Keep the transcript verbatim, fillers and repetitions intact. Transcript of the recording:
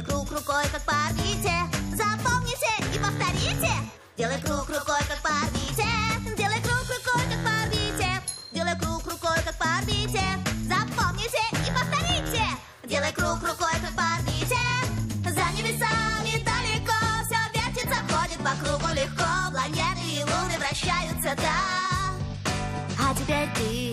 Делай круг рукой, как по орбите. Запомните и повторите. Делай круг рукой, как по орбите. Делай круг рукой, как по орбите. Делай круг рукой, как по орбите. Запомните и повторите. Делай круг рукой, как по орбите. За небесами далеко все вертится, ходит по кругу легко. Планеты и луны вращаются так. А теперь ты